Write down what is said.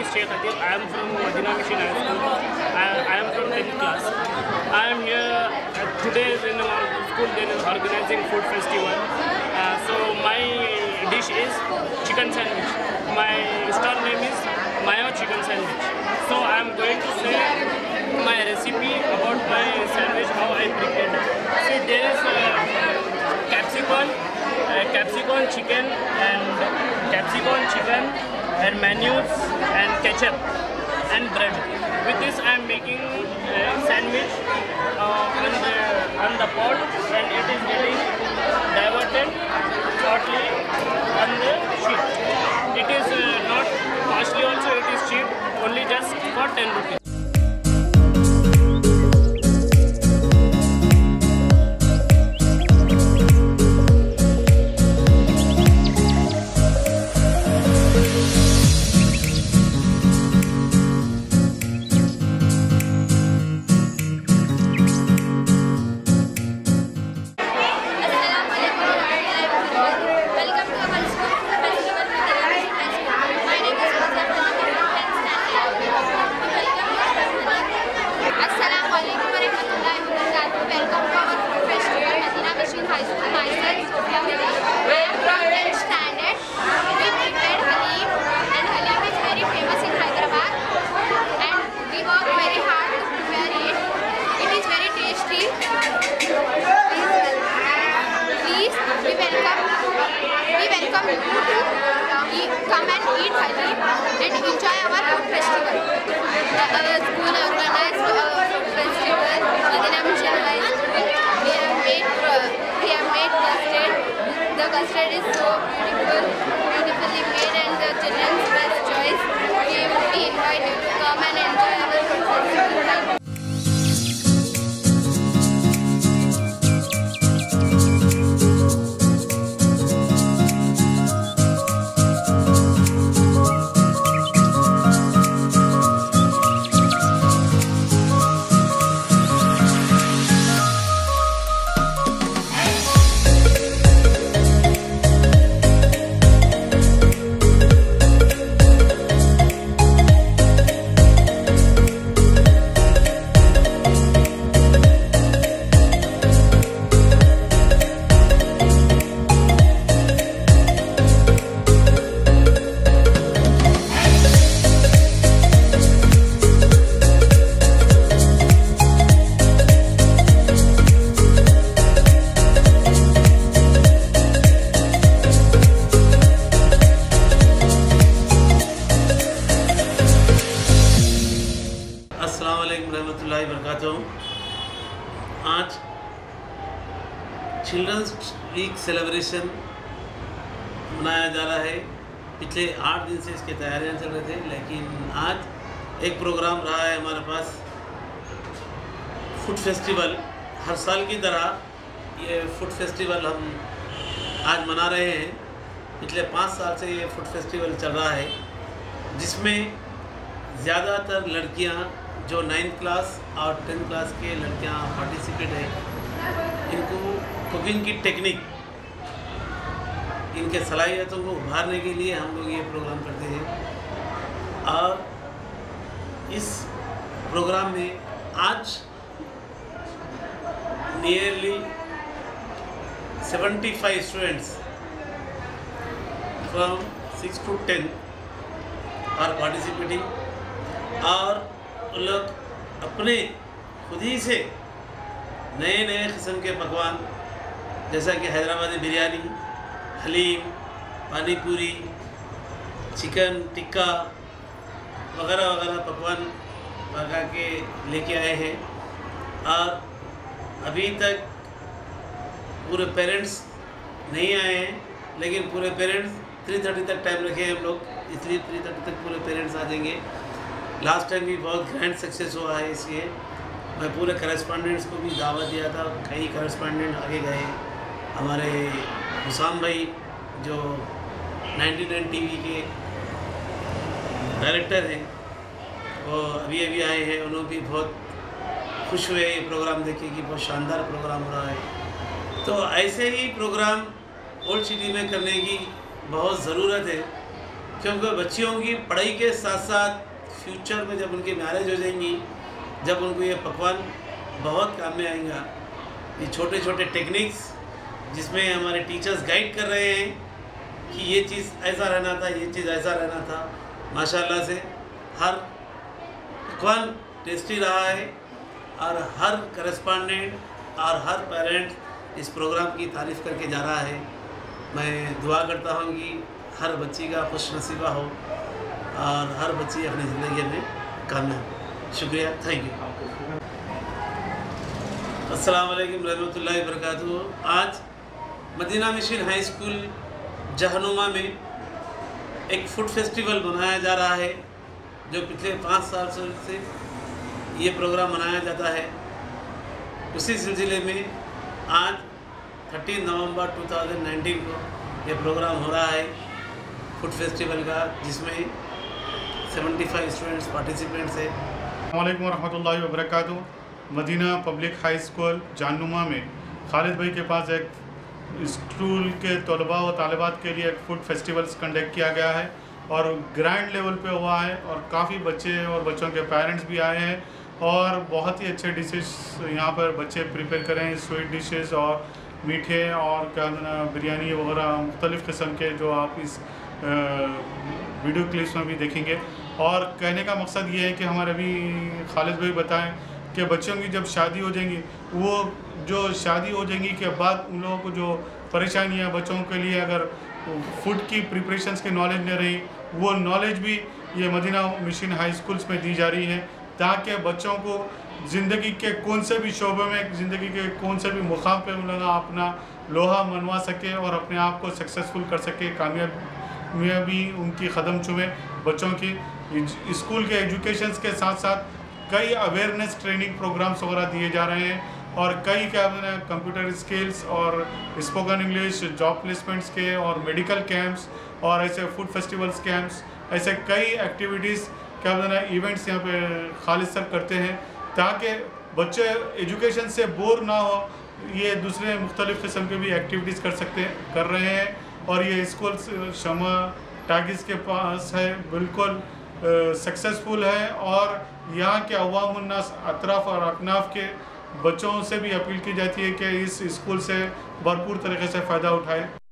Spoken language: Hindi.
is Sheikh Atif. I am from Madina Mission High School. I am from 10th class. I am here today in our school. They are organizing food festival. So my dish is chicken sandwich. My stall name is Mayo Chicken Sandwich. So I am going to say my recipe about my sandwich, how I prepared it. See, there is capsicum chicken and mayonnaise and ketchup and bread. With this I am making a sandwich on the pot, and it is getting diverted shortly on the sheet. It is not costly also, it is cheap, only just for 10 rupees. Come and eat halim and enjoy our food festival. Our school organized food festival, Madina Mission High School. We have made custard. The custard is so beautifully made, and the children's best choice. We invite you to come and enjoy our food festival. आज चिल्ड्रंस वीक सेलिब्रेशन मनाया जा रहा है। पिछले 8 दिन से इसके तैयारियां चल रहे थे, लेकिन आज एक प्रोग्राम रहा है हमारे पास, फूड फेस्टिवल। हर साल की तरह ये फूड फेस्टिवल हम आज मना रहे हैं। पिछले 5 साल से ये फूड फेस्टिवल चल रहा है, जिसमें ज़्यादातर लड़कियां जो 9th क्लास और 10th क्लास के लड़कियां पार्टिसिपेट है। इनको कुकिंग की टेक्निक, इनके सलाहियतों को उभारने के लिए हम लोग ये प्रोग्राम करते हैं। और इस प्रोग्राम में आज nearly 75 students from 6 to 10 are participating, और उन लोग अपने खुद ही से नए नए किस्म के पकवान, जैसा कि हैदराबादी बिरयानी, हलीम, पानी पूरी, चिकन टिक्का वगैरह वगैरह पकवान पका के लेके आए हैं। और अभी तक पूरे पेरेंट्स नहीं आए हैं, लेकिन पूरे पेरेंट्स 3:30 तक टाइम रखे हैं हम लोग, इसलिए 3:30 तक पूरे पेरेंट्स आ जाएंगे। लास्ट टाइम भी बहुत ग्रैंड सक्सेस हुआ है, इसलिए मैं पूरे करस्पॉन्डेंट्स को भी दावत दिया था। कई करस्पॉन्डेंट आगे गए। हमारे हुसाम भाई जो 99 टीवी के डायरेक्टर हैं, वो अभी आए हैं। उन्होंने भी बहुत खुश हुए ये प्रोग्राम देखे कि बहुत शानदार प्रोग्राम हो रहा है। तो ऐसे ही प्रोग्राम ओल्ड सिटी में करने की बहुत ज़रूरत है, क्योंकि बच्चियों की पढ़ाई के साथ साथ फ्यूचर में जब उनकी मैरिज हो जाएंगी, जब उनको ये पकवान बहुत काम में आएगा। ये छोटे छोटे टेक्निक्स जिसमें हमारे टीचर्स गाइड कर रहे हैं कि ये चीज़ ऐसा रहना था, ये चीज़ ऐसा रहना था। माशाल्लाह से हर पकवान टेस्टी रहा है और हर करस्पॉन्डेंट और हर पेरेंट इस प्रोग्राम की तारीफ़ करके जा रहा है। मैं दुआ करता हूँ कि हर बच्ची का खुश नसीबा हो और हर बच्ची अपनी ज़िंदगी में कामयाब हो। शुक्रिया, थैंक यू। अस्सलाम वालेकुम रहमतुल्लाहि व बरकातुहू। आज Madina mission high school Jahanuma में एक फूड फेस्टिवल मनाया जा रहा है, जो पिछले 5 साल से ये प्रोग्राम मनाया जाता है। उसी सिलसिले में आज 30 नवंबर 2019 को ये प्रोग्राम हो रहा है फूड फेस्टिवल का, जिसमें 75 स्टूडेंट्स पार्टिसिपेंट्स है। अस्सलाम वालेकुम रहमतुल्लाहि व बरकातुहू। Madina public high school Jahanuma में खालिद भाई के पास एक स्कूल के तलबा व तालिबात के लिए एक फूड फेस्टिवल्स कंडक्ट किया गया है और ग्रैंड लेवल पे हुआ है और काफ़ी बच्चे और बच्चों के पेरेंट्स भी आए हैं और बहुत ही अच्छे डिशेस यहाँ पर बच्चे प्रिपेयर करें, स्वीट डिशेस और मीठे और क्या बिरयानी वगैरह मुख्तलिफ़ किस्म के, जो आप इस वीडियो क्लिप्स में भी देखेंगे। और कहने का मकसद ये है कि हमारे अभी खालिद भाई बताएं कि बच्चों की जब शादी हो जाएंगी, वो जो शादी हो जाएंगी के बाद उन लोगों को जो परेशानियाँ बच्चों के लिए अगर फूड की प्रिपरेशंस की नॉलेज नहीं रही, वो नॉलेज भी ये मदीना मिशन हाई स्कूल्स में दी जा रही है, ताकि बच्चों को ज़िंदगी के कौन से भी शोबे में, ज़िंदगी के कौन से भी मुकाम पे उन लोग अपना लोहा मनवा सके और अपने आप को सक्सेसफुल कर सके, कामयाबी उनकी कदम चूमे। बच्चों की स्कूल के एजुकेशंस के साथ साथ कई अवेयरनेस ट्रेनिंग प्रोग्राम्स वगैरह दिए जा रहे हैं और कई क्या कंप्यूटर स्किल्स और स्पोकन इंग्लिश, जॉब प्लेसमेंट्स के और मेडिकल कैंप्स और ऐसे फूड फेस्टिवल्स कैंप्स, ऐसे कई एक्टिविटीज़ क्या इवेंट्स यहाँ पे खालिद सर करते हैं, ताकि बच्चे एजुकेशन से बोर ना हो, ये दूसरे मुख्तलिफ़ किस्म के भी एक्टिविटीज़ कर रहे हैं। और ये स्कूल शमा टागिस के पास है, बिल्कुल सक्सेसफुल है और यहाँ के अवामुन्नास अतराफ़ और अकनाफ के बच्चों से भी अपील की जाती है कि इस स्कूल से भरपूर तरीके से फ़ायदा उठाएं।